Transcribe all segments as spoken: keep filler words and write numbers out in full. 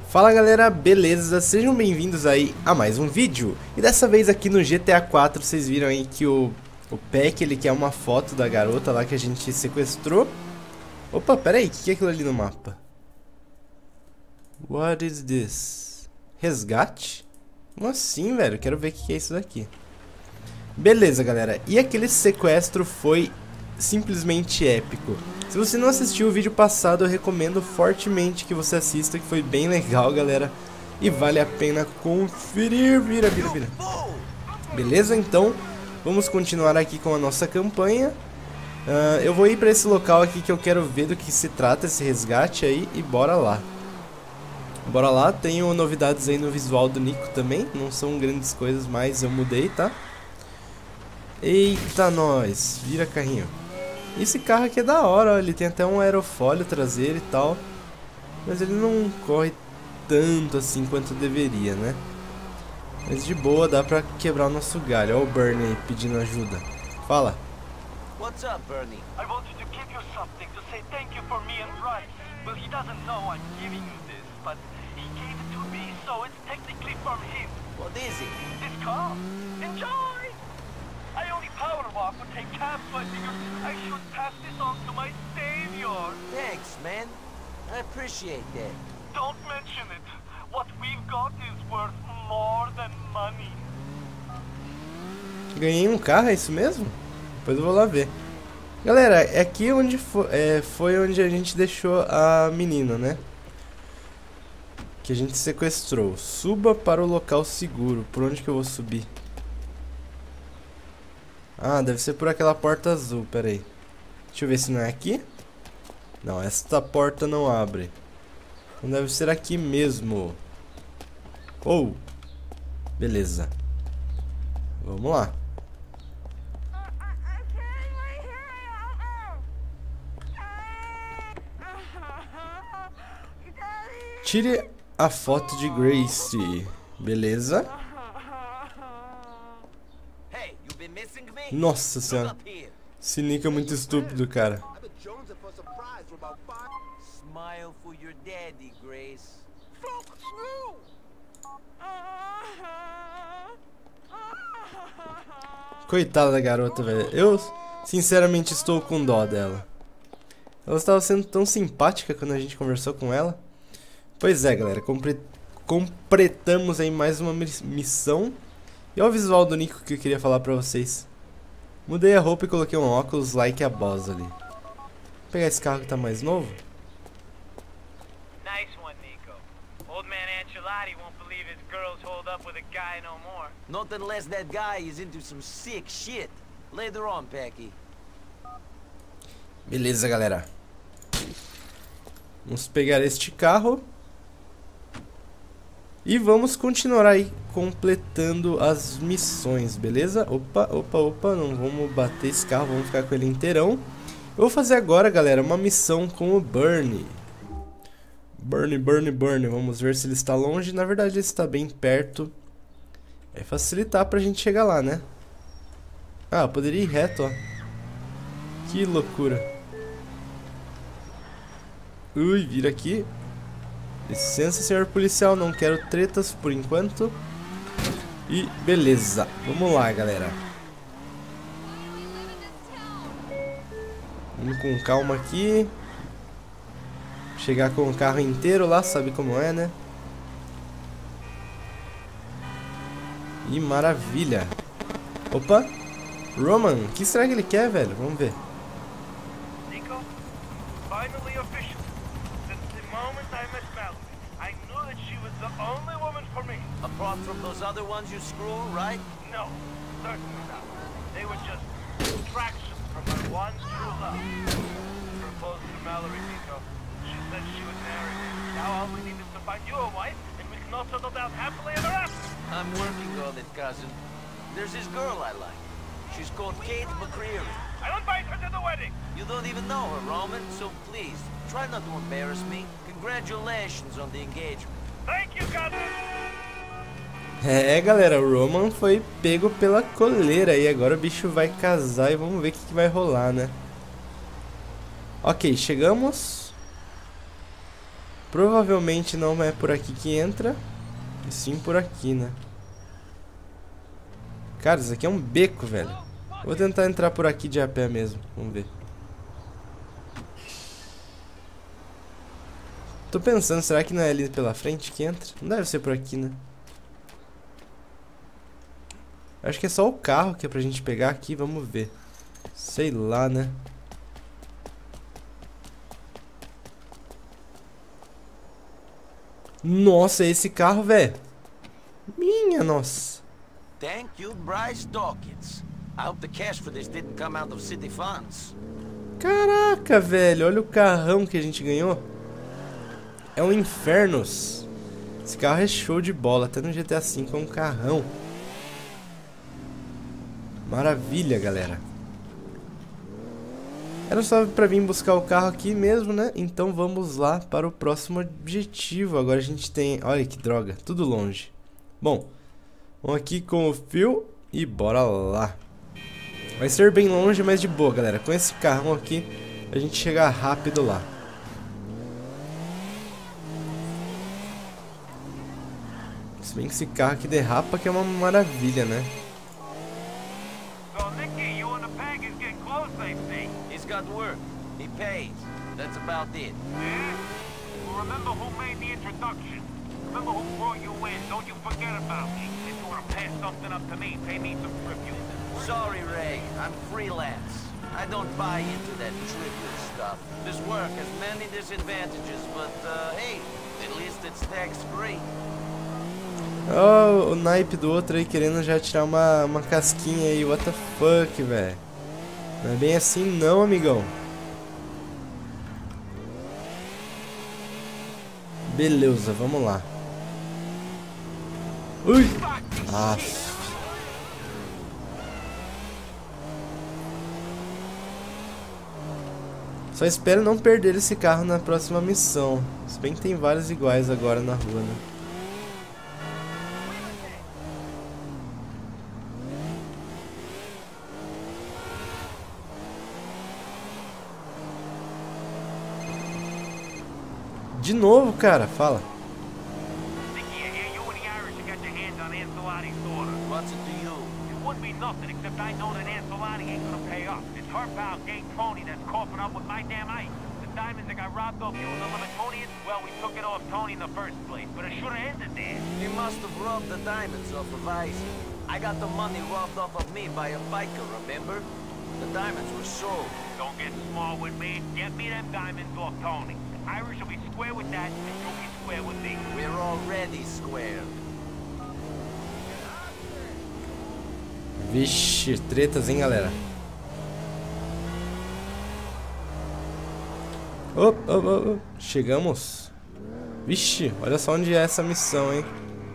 Fala galera, beleza? Sejam bem-vindos aí a mais um vídeo. E dessa vez aqui no G T A quatro, vocês viram aí que o, o Peck, ele quer uma foto da garota lá que a gente sequestrou. Opa, pera aí, o que, que é aquilo ali no mapa? What is this? Resgate? Como assim, velho? Quero ver o que, que é isso daqui. Beleza, galera. E aquele sequestro foi simplesmente épico. Se você não assistiu o vídeo passado, eu recomendo fortemente que você assista, que foi bem legal, galera. E vale a pena conferir. Vira, vira, vira. Beleza? Então, vamos continuar aqui com a nossa campanha. Uh, eu vou ir pra esse local aqui que eu quero ver do que se trata esse resgate aí. E bora lá. Bora lá, tenho novidades aí no visual do Nico também. Não são grandes coisas, mas eu mudei, tá? Eita, nós. Vira, carrinho. Esse carro aqui é da hora, ó. Ele tem até um aerofólio traseiro e tal. Mas ele não corre tanto assim quanto deveria, né? Mas de boa, dá pra quebrar o nosso galho. Ó o Bernie aí pedindo ajuda. Fala. What's up, Bernie? I wanted to give you something to say thank you for me and Bryce. Well, he doesn't know I'm giving you this, but he gave it to me, so it's technically from him. What is it? This car. Enjoy! I only power walk or take cabs, so I figured I should pass this on to my savior. Thanks, man. I appreciate that. Don't mention it. What we've got is worth more than money. Ganhei um carro, é isso mesmo? Depois eu vou lá ver. Galera, é aqui onde foi, é, foi onde a gente deixou a menina, né? Que a gente sequestrou. Suba para o local seguro. Por onde que eu vou subir? Ah, deve ser por aquela porta azul, pera aí. Deixa eu ver se não é aqui. Não, esta porta não abre. Então deve ser aqui mesmo. Oh, beleza. Vamos lá. Tire a foto de Grace. Beleza. Nossa senhora. Esse Nico é muito estúpido, cara. Smile for your daddy, Grace. Coitada da garota, velho. Eu, sinceramente, estou com dó dela. Ela estava sendo tão simpática quando a gente conversou com ela. Pois é, galera. Compre completamos aí mais uma missão. E olha o visual do Nico que eu queria falar pra vocês. Mudei a roupa e coloquei um óculos like a boss ali. Vou pegar esse carro que tá mais novo. Nice one, Nico. Old man Ancelotti won't believe his girls hold up with a guy no more. Not unless that guy is into some sick shit. Later on, Packy. Beleza, galera. Vamos pegar este carro. E vamos continuar aí completando as missões, beleza? Opa, opa, opa, não vamos bater esse carro, vamos ficar com ele inteirão. Eu vou fazer agora, galera, uma missão com o Bernie. Bernie, Bernie, Bernie, vamos ver se ele está longe. Na verdade ele está bem perto. É facilitar pra gente chegar lá, né? Ah, eu poderia ir reto, ó. Que loucura. Ui, vira aqui. Licença, senhor policial, não quero tretas por enquanto. E beleza, vamos lá, galera. Vamos com calma aqui. Chegar com o carro inteiro lá, sabe como é, né? E maravilha. Opa, Roman, o que será que ele quer, velho? Vamos ver. Nico, finally official. Since the moment I met Mallory, I knew that she was the only woman for me. Apart from those other ones you screw, right? No, certainly not. They were just distractions from my one true love. Proposed to Mallory, Nico. She said she would marry me. Now all we need is to find you a wife, and we can all settle down happily ever after. I'm working on it, cousin. There's this girl I like. She's called Kate McCreary. I'll invite her to the wedding. You don't even know her, Roman, so please, try not to embarrass me. Congratulations on the engagement. Thank you, cousin. É, galera, o Roman foi pego pela coleira e agora o bicho vai casar e vamos ver o que, que vai rolar, né? Ok, chegamos. Provavelmente não é por aqui que entra, e sim por aqui, né? Cara, isso aqui é um beco, velho. Vou tentar entrar por aqui de a pé mesmo. Vamos ver. Tô pensando, será que não é ali pela frente que entra? Não deve ser por aqui, né? Acho que é só o carro que é pra gente pegar aqui. Vamos ver. Sei lá, né? Nossa, esse carro, velho. Minha nossa. Thank you, Bryce Dawkins. I hope the cash for this didn't come out of city funds. Caraca, velho. Olha o carrão que a gente ganhou. É um Infernos. Esse carro é show de bola. Até no G T A cinco é um carrão. Maravilha, galera. Era só pra vir buscar o carro aqui mesmo, né? Então vamos lá para o próximo objetivo. Agora a gente tem... Olha que droga, tudo longe. Bom, vamos aqui com o Phil e bora lá. Vai ser bem longe, mas de boa, galera. Com esse carrão aqui, a gente chega rápido lá. Se bem que esse carro aqui derrapa, que é uma maravilha, né? So, Nicky, you and the peg is getting close, they see. He's got work. He pays. That's about it. Yeah? Well, remember who made the introduction. Remember who brought you in. Don't you forget about me. If you want to pass something up to me, pay me some tribute. Sorry, Ray. I'm freelance. I don't buy into that tribute stuff. This work has many disadvantages, but, uh, hey, at least it's tax-free. Oh, o naipe do outro aí querendo já tirar uma, uma casquinha aí. What the fuck, velho. Não é bem assim não, amigão. Beleza, vamos lá. Ui! Ah. Só espero não perder esse carro na próxima missão. Se bem que tem vários iguais agora na rua, né? De novo, cara, fala. Nicky, I hear you and the Irish have got your hands on Ancelotti's daughter. What's it to you? It wouldn't be nothing, except I know that Ancelotti ain't gonna pay up. It's her pal, Gay Tony, that's coughing up with my damn ice. The diamonds that got robbed off you and the Limitonians, well, we took it off Tony in the first place, but it should have ended there. He must have robbed the diamonds off of Isaac. I got the money robbed off of me by a biker, remember? The diamonds were sold. Don't get small with me. Get me them diamonds off Tony. Irish will be square with that, and you'll be square with me. We're already square. Vixe, tretas, hein, galera. Oh, oh, oh, oh. Chegamos. Vixe, olha só onde é essa missão, hein.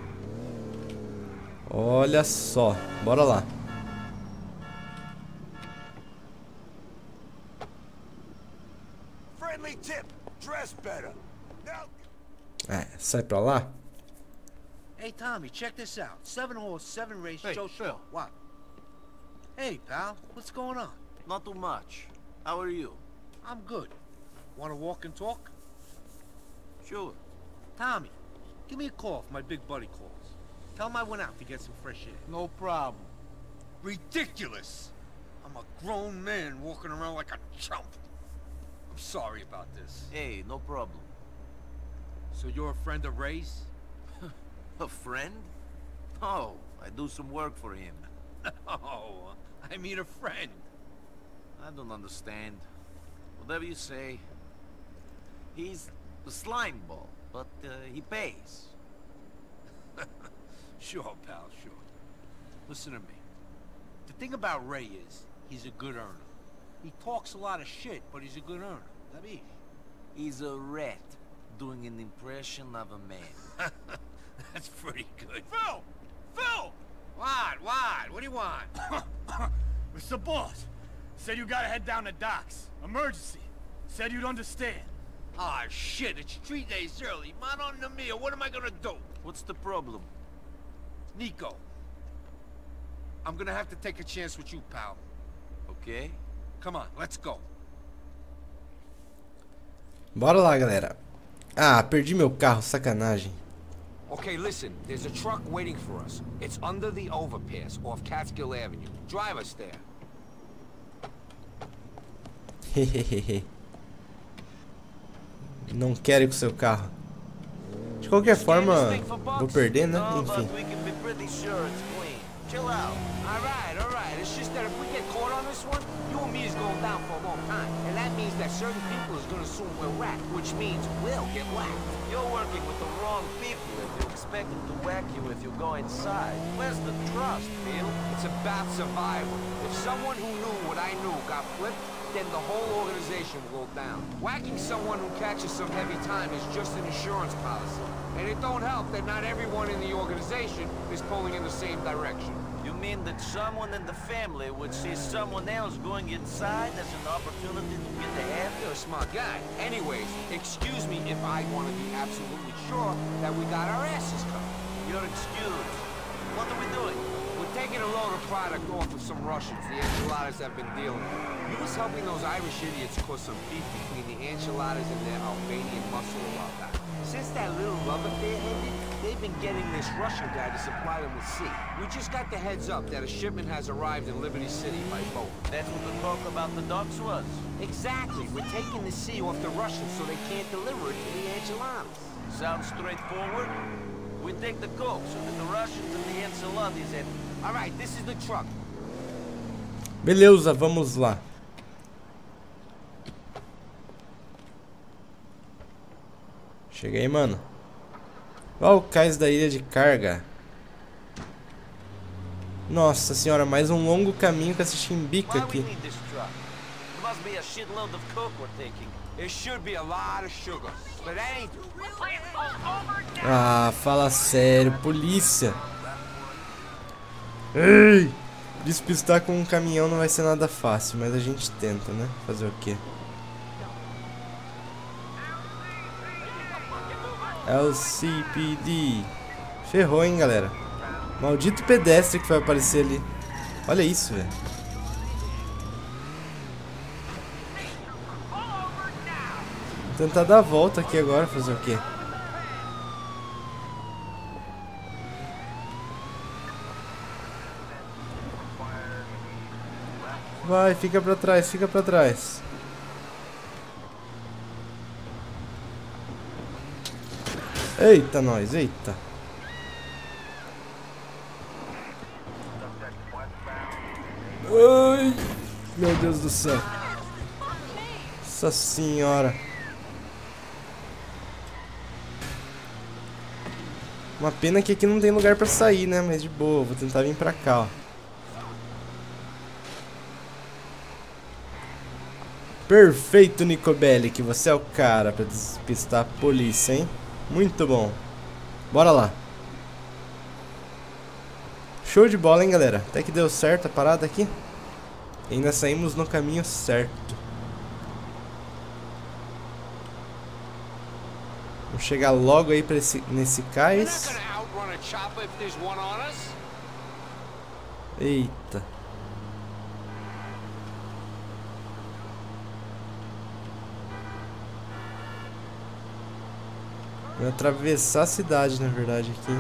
Olha só, bora lá. Friendly tip. Dress better. Now. É, sai pra lá. Hey, Tommy, check this out. Seven horse, seven race, Hey, Joe. Phil. What? Hey, pal, what's going on? Not too much. How are you? I'm good. Want to walk and talk? Sure. Tommy, give me a call if my big buddy calls. Tell him I went out to get some fresh air. No problem. Ridiculous! I'm a grown man walking around like a chump. I'm sorry about this. Hey, no problem. So you're a friend of Ray's? A friend? No, I do some work for him. Oh, I mean a friend. I don't understand. Whatever you say. He's a slime ball, but uh, he pays. Sure, pal, sure. Listen to me. The thing about Ray is, he's a good earner. He talks a lot of shit, but he's a good earner. That He's a rat doing an impression of a man. That's pretty good. Phil! Phil! What? What? What do you want? Mister Boss said you gotta head down to docks. Emergency. Said you'd understand. Ah, shit, it's three days early. Man on the meal, what am I gonna do? What's the problem? Nico. I'm gonna have to take a chance with you, pal. Okay? Come on, let's go. Bora lá, galera. Ah, perdi meu carro, sacanagem. Okay, listen, there's a truck waiting for us. It's under the overpass off Catskill Avenue. Drive us there. Hehehe. Não quero ir com seu carro. De qualquer forma, vou perder, né? Enfim. Chill out. Alright, alright. It's just that if we get caught on this one, you and me is going down for a long time. And that means that certain people is gonna assume we're whacked, which means we'll get whacked. You're working with the wrong people if you expect them to whack you if you go inside. Where's the trust, Phil? It's about survival. If someone who knew what I knew got flipped, then the whole organization will go down. Whacking someone who catches some heavy time is just an insurance policy. And it don't help that not everyone in the organization is pulling in the same direction. You mean that someone in the family would see someone else going inside as an opportunity to get ahead? You're a smart guy. Anyways, excuse me if I want to be absolutely sure that we got our asses covered. You're excused. What are we doing? We're taking a load of product off of some Russians the enchiladas have been dealing with. You was helping those Irish idiots cause some beef between the enchiladas and their Albanian muscle a while back. Since that little love affair ended, they've been getting this Russian guy to supply them with sea. We just got the heads up that a shipment has arrived in Liberty City by boat. That's what the talk about the docks was. Exactly. We're taking the sea off the Russians so they can't deliver it to the enchiladas. Sounds straightforward. We take the coke so that the Russians and the enchiladas have... All right, this is the truck. Beleza, vamos lá. Cheguei, mano. Ó, o cais da ilha de carga. Nossa senhora, mais um longo caminho com essa chimbica aqui. Ah, fala sério, polícia. Ei! Despistar com um caminhão não vai ser nada fácil, mas a gente tenta, né? Fazer o quê? L C P D. Ferrou, hein, galera. Maldito pedestre que vai aparecer ali. Olha isso, velho. Vou tentar dar a volta aqui agora, fazer o quê? Vai, fica pra trás, fica pra trás. Eita, nós, eita. Ai, meu Deus do céu. Nossa senhora. Uma pena que aqui não tem lugar pra sair, né? Mas de boa, vou tentar vir pra cá, ó. Perfeito, Nico Bellic, você é o cara pra despistar a polícia, hein? Muito bom. Bora lá. Show de bola, hein, galera? Até que deu certo a parada aqui. E ainda saímos no caminho certo. Vamos chegar logo aí pra esse, nesse cais. Eita. Vou atravessar a cidade, na verdade, aqui.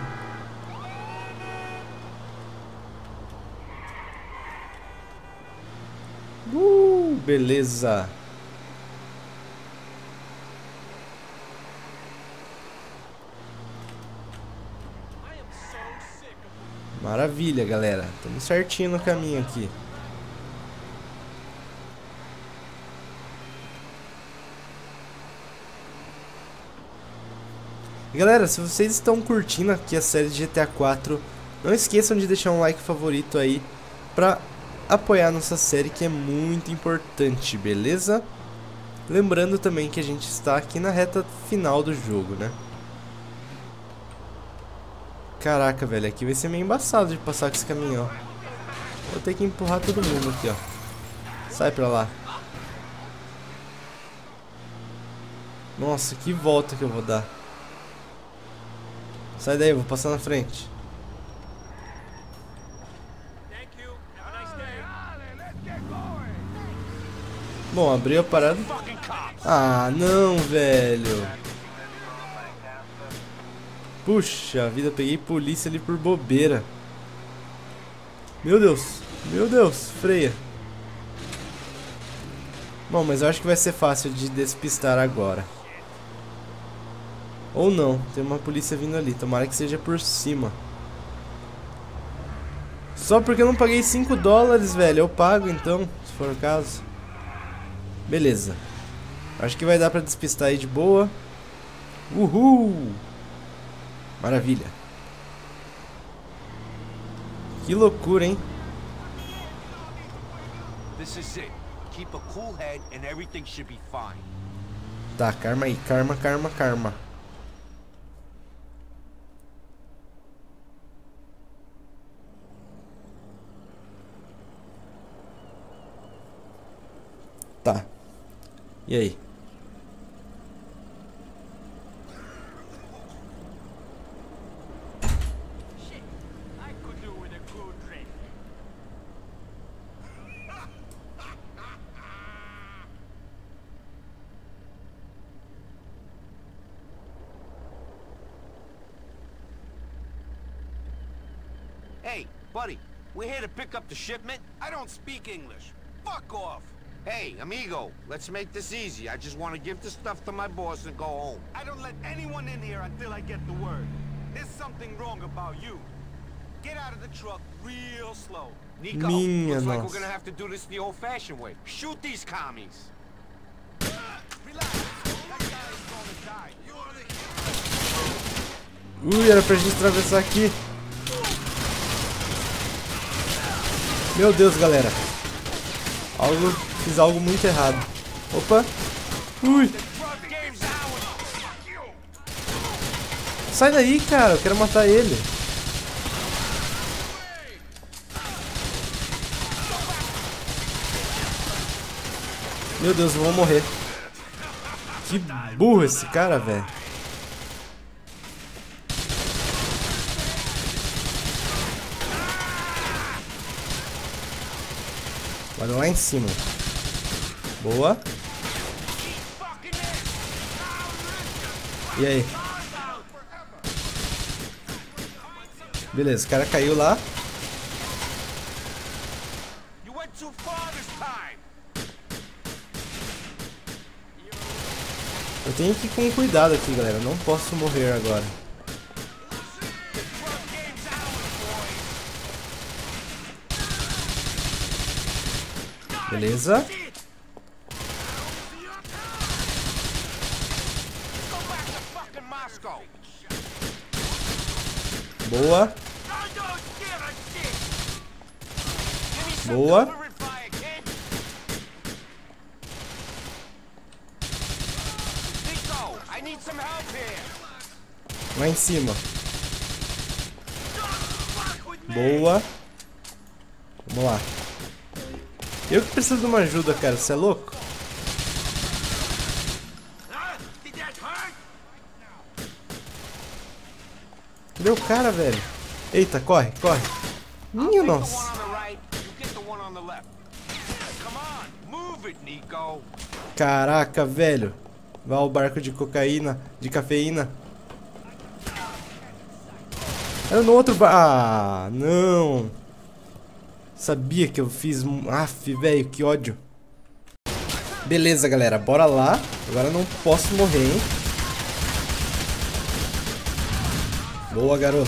Uh, beleza. Maravilha, galera. Estamos certinho no caminho aqui. Galera, se vocês estão curtindo aqui a série de G T A quatro, não esqueçam de deixar um like favorito aí pra apoiar nossa série, que é muito importante, beleza? Lembrando também que a gente está aqui na reta final do jogo, né? Caraca, velho, aqui vai ser meio embaçado de passar com esse caminhão. Vou ter que empurrar todo mundo aqui, ó. Sai pra lá. Nossa, que volta que eu vou dar. Sai daí, eu vou passar na frente. Bom, abriu a parada. Ah, não, velho. Puxa vida, peguei polícia ali por bobeira. Meu Deus, meu Deus, freia. Bom, mas eu acho que vai ser fácil de despistar agora. Ou não, tem uma polícia vindo ali, tomara que seja por cima. Só porque eu não paguei cinco dólares, velho, eu pago então, se for o caso. Beleza. Acho que vai dar pra despistar aí de boa. Uhul! Maravilha. Que loucura, hein? This is it. Keep a cool head and everything should be fine. Tá, karma aí, karma, karma, karma. Tá. E aí? Hey, buddy, we're here to pick up the shipment. I don't speak English. Fuck off. Hey, amigo, let's make this easy. I just want to give the stuff to my boss and go home. I don't let anyone in here until I get the word. There's something wrong about you. Get out of the truck real slow. Nico, Minha looks like nossa. we're gonna have to do this the old-fashioned way. Shoot these commies. Relax. That guy is gonna die. You are the Ui, era pra gente atravessar aqui. Meu Deus, galera. Algo, fiz algo muito errado. Opa. Ui. Sai daí, cara. Eu quero matar ele. Meu Deus, eu vou morrer. Que burro esse cara, velho. Olha lá em cima. Boa. E aí? Beleza, o cara caiu lá. Eu tenho que ir com cuidado aqui, galera. Não posso morrer agora. Beleza. Boa. Boa. Lá em cima. Boa. Vamos lá. Eu que preciso de uma ajuda, cara. Você é louco? Cadê o cara, velho? Eita, corre, corre. Minha nossa. Caraca, velho. Vai ao barco de cocaína, de cafeína. Era no outro barco. Ah, não. Sabia que eu fiz... Aff, velho, que ódio. Beleza, galera, bora lá. Agora não posso morrer, hein. Boa, garoto.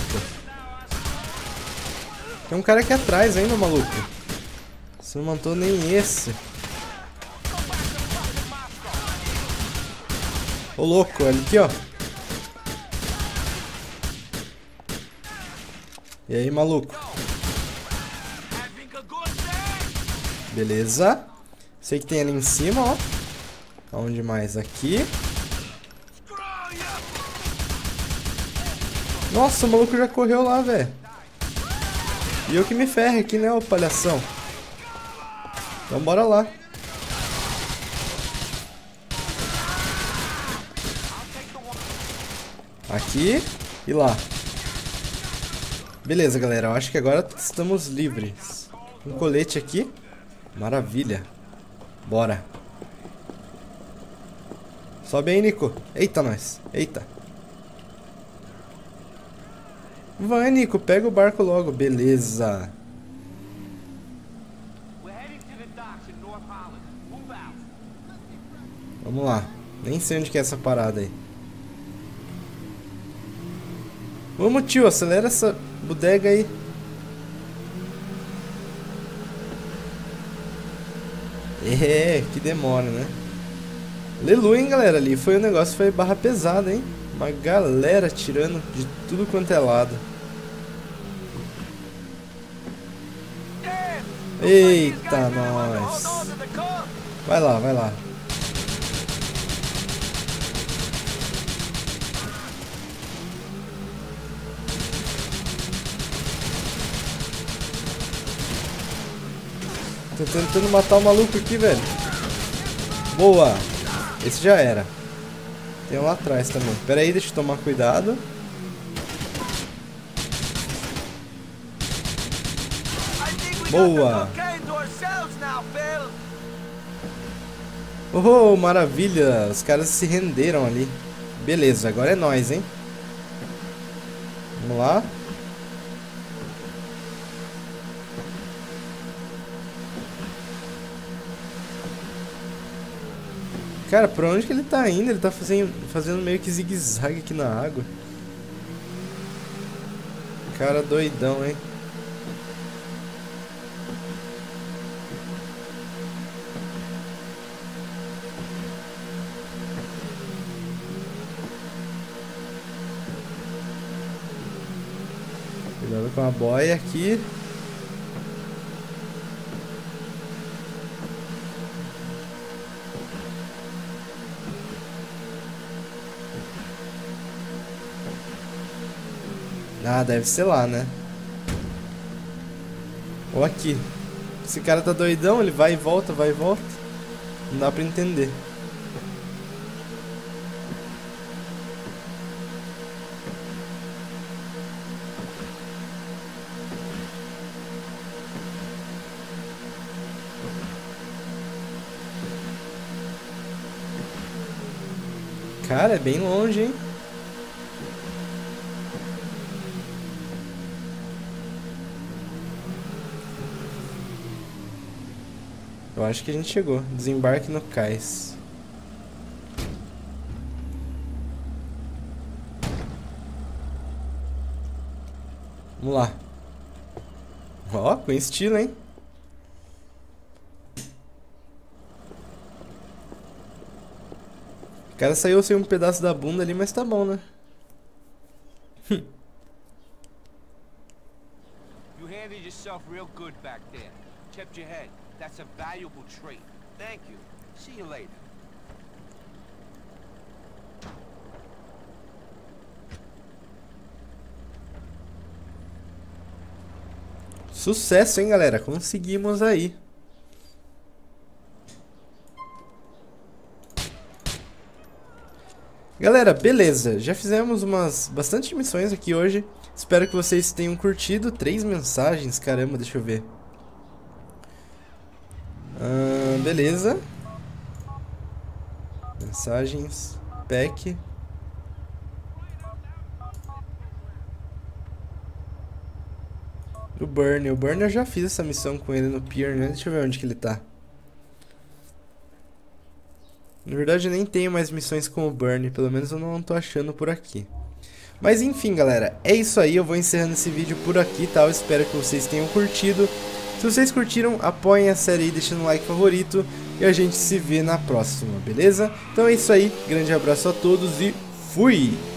Tem um cara aqui atrás ainda, maluco. Você não matou nem esse. Ô, louco, olha aqui, ó. E aí, maluco? Beleza. Sei que tem ali em cima, ó. Aonde mais? Aqui. Nossa, o maluco já correu lá, velho. E eu que me ferro aqui, né, ô palhação? Então bora lá. Aqui e lá. Beleza, galera. Eu acho que agora estamos livres. Um colete aqui. Maravilha. Bora. Sobe aí, Nico. Eita, nós. Eita. Vai, Nico, pega o barco logo. Beleza. Vamos lá. Nem sei onde que é essa parada aí. Vamos, tio, acelera essa bodega aí. É, que demora, né? Aleluia, hein, galera. Ali foi o negócio, foi barra pesada, hein? Uma galera tirando de tudo quanto é lado. Eita, nós. Vai lá, vai lá. Tô tentando matar o maluco aqui, velho. Boa. Esse já era. Tem um lá atrás também. Pera aí, deixa eu tomar cuidado. Boa. Oh, maravilha. Os caras se renderam ali. Beleza, agora é nóis, hein. Vamos lá. Cara, pra onde que ele tá indo? Ele tá fazendo, fazendo meio que zigue-zague aqui na água. Cara doidão, hein? Cuidado com a boia aqui. Ah, deve ser lá, né? Ou aqui. Esse cara tá doidão, ele vai e volta, vai e volta. Não dá pra entender. Cara, é bem longe, hein? Eu acho que a gente chegou. Desembarque no cais. Vamos lá. Ó, com estilo, hein? O cara saiu sem um pedaço da bunda ali, mas tá bom, né? You handled yourself real good back there. Kept your head. That's a valuable trait. Thank you. See you later. Sucesso, hein, galera? Conseguimos aí. Galera, beleza. Já fizemos umas bastante missões aqui hoje. Espero que vocês tenham curtido. Três mensagens, caramba, deixa eu ver. Ah, beleza. Mensagens. Pack. O Burn. O Burn eu já fiz essa missão com ele no pier, né? Deixa eu ver onde que ele tá. Na verdade eu nem tenho mais missões com o Burn. Pelo menos eu não tô achando por aqui. Mas enfim, galera. É isso aí. Eu vou encerrando esse vídeo por aqui, tá? Eu espero que vocês tenham curtido. Se vocês curtiram, apoiem a série aí, deixando um like favorito. E a gente se vê na próxima, beleza? Então é isso aí. Grande abraço a todos e fui!